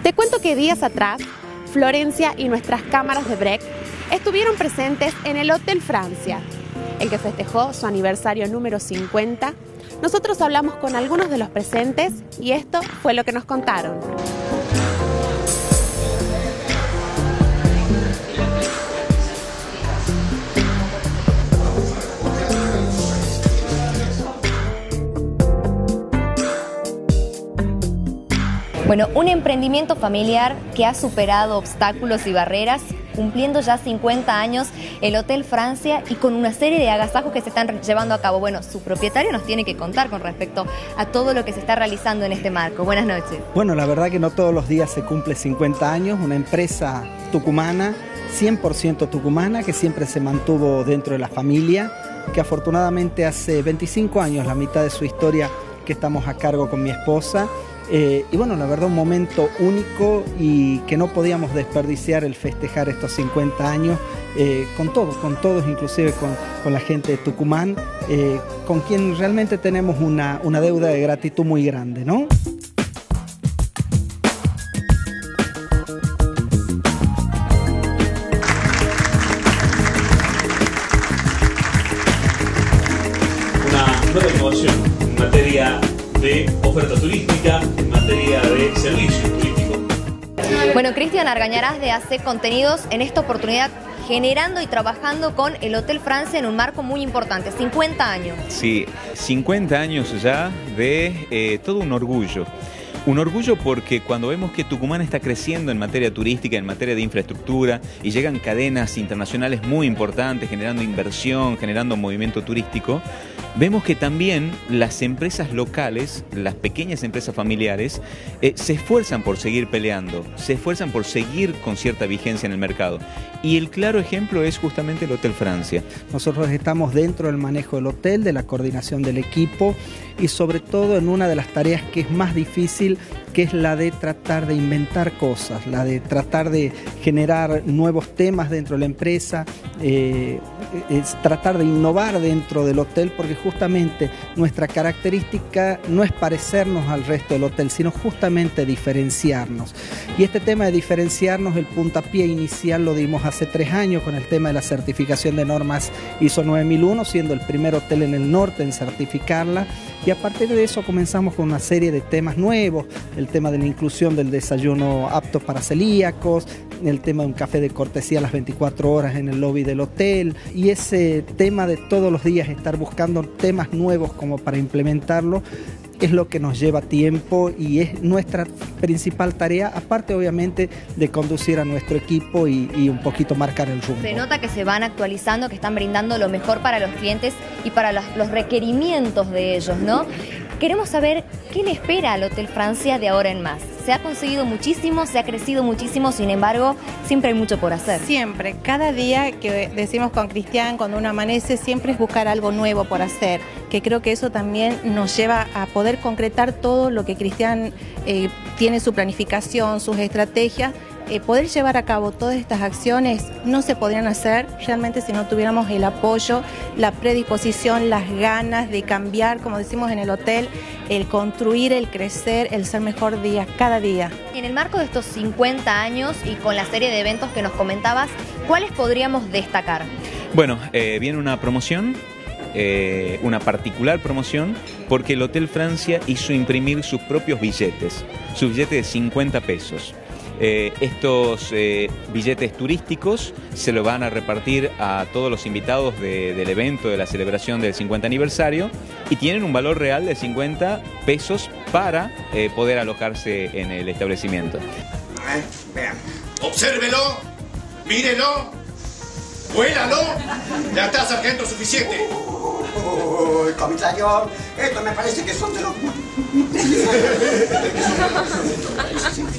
Te cuento que días atrás, Florencia y nuestras cámaras de Break estuvieron presentes en el Hotel Francia, el que festejó su aniversario número 50. Nosotros hablamos con algunos de los presentes y esto fue lo que nos contaron. Bueno, un emprendimiento familiar que ha superado obstáculos y barreras, cumpliendo ya 50 años el Hotel Francia y con una serie de agasajos que se están llevando a cabo. Bueno, su propietario nos tiene que contar con respecto a todo lo que se está realizando en este marco. Buenas noches. Bueno, la verdad que no todos los días se cumple 50 años, una empresa tucumana, 100% tucumana, que siempre se mantuvo dentro de la familia, que afortunadamente hace 25 años, la mitad de su historia, que estamos a cargo con mi esposa. Y bueno, la verdad un momento único y que no podíamos desperdiciar el festejar estos 50 años con todos, inclusive con la gente de Tucumán, con quien realmente tenemos una deuda de gratitud muy grande, ¿no? Una nueva innovación en materia de oferta turística, en materia de servicio turístico. Bueno, Cristian Argañarás hace contenidos en esta oportunidad, generando y trabajando con el Hotel Francia en un marco muy importante, 50 años. Sí, 50 años ya de todo un orgullo. Un orgullo porque cuando vemos que Tucumán está creciendo en materia turística, en materia de infraestructura, y llegan cadenas internacionales muy importantes, generando inversión, generando movimiento turístico, vemos que también las empresas locales, las pequeñas empresas familiares, se esfuerzan por seguir peleando, se esfuerzan por seguir con cierta vigencia en el mercado. Y el claro ejemplo es justamente el Hotel Francia. Nosotros estamos dentro del manejo del hotel, de la coordinación del equipo y sobre todo en una de las tareas que es más difícil, que es la de tratar de inventar cosas, la de tratar de generar nuevos temas dentro de la empresa, es tratar de innovar dentro del hotel, porque justamente nuestra característica no es parecernos al resto del hotel, sino justamente diferenciarnos. Y este tema de diferenciarnos, el puntapié inicial lo dimos hace 3 años con el tema de la certificación de normas ISO 9001, siendo el primer hotel en el norte en certificarla. Y a partir de eso comenzamos con una serie de temas nuevos, el tema de la inclusión del desayuno apto para celíacos, el tema de un café de cortesía a las 24 horas en el lobby del hotel, y ese tema de todos los días estar buscando temas nuevos como para implementarlo, es lo que nos lleva tiempo y es nuestra principal tarea, aparte obviamente de conducir a nuestro equipo y un poquito marcar el rumbo. Se nota que se van actualizando, que están brindando lo mejor para los clientes y para los requerimientos de ellos, ¿no? Queremos saber qué le espera al Hotel Francia de ahora en más. Se ha conseguido muchísimo, se ha crecido muchísimo, sin embargo, siempre hay mucho por hacer. Siempre, cada día que decimos con Cristian, cuando uno amanece, siempre es buscar algo nuevo por hacer, que creo que eso también nos lleva a poder concretar todo lo que Cristian tiene, su planificación, sus estrategias. Poder llevar a cabo todas estas acciones no se podrían hacer realmente si no tuviéramos el apoyo, la predisposición, las ganas de cambiar, como decimos en el hotel, el construir, el crecer, el ser mejor día, cada día. En el marco de estos 50 años y con la serie de eventos que nos comentabas, ¿cuáles podríamos destacar? Bueno, viene una promoción, una particular promoción, porque el Hotel Francia hizo imprimir sus propios billetes, su billete de 50 pesos. Estos billetes turísticos se lo van a repartir a todos los invitados del evento de la celebración del 50 aniversario y tienen un valor real de 50 pesos para poder alojarse en el establecimiento. Vean, obsérvelo, mírelo, huélalo, ya está, sargento, suficiente. Comisario, esto me parece que son de los...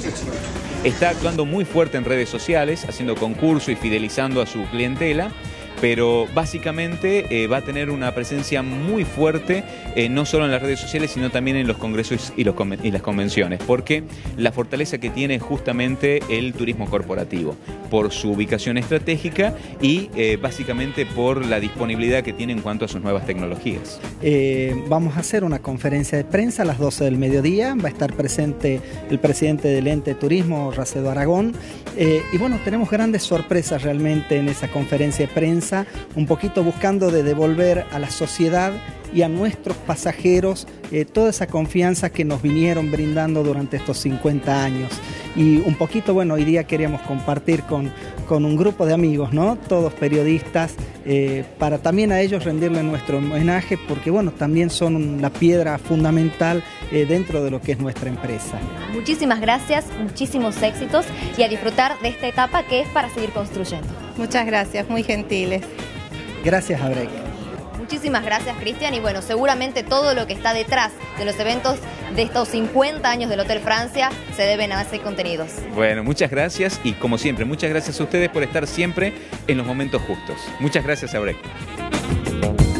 Está actuando muy fuerte en redes sociales, haciendo concursos y fidelizando a su clientela. pero básicamente va a tener una presencia muy fuerte, no solo en las redes sociales, sino también en los congresos y las convenciones, porque la fortaleza que tiene es justamente el turismo corporativo, por su ubicación estratégica y básicamente por la disponibilidad que tiene en cuanto a sus nuevas tecnologías. Vamos a hacer una conferencia de prensa a las 12 del mediodía, va a estar presente el presidente del ente de turismo, Racedo Aragón, y bueno, tenemos grandes sorpresas realmente en esa conferencia de prensa, un poquito buscando de devolver a la sociedad y a nuestros pasajeros toda esa confianza que nos vinieron brindando durante estos 50 años. Y un poquito, bueno, hoy día queríamos compartir con un grupo de amigos, ¿no? Todos periodistas, para también a ellos rendirle nuestro homenaje, porque bueno, también son la piedra fundamental dentro de lo que es nuestra empresa. Muchísimas gracias, muchísimos éxitos y a disfrutar de esta etapa que es para seguir construyendo. Muchas gracias, muy gentiles. Gracias a Break. Muchísimas gracias, Cristian, y bueno, seguramente todo lo que está detrás de los eventos de estos 50 años del Hotel Francia se deben a ese contenidos. Bueno, muchas gracias y como siempre, muchas gracias a ustedes por estar siempre en los momentos justos. Muchas gracias a Break.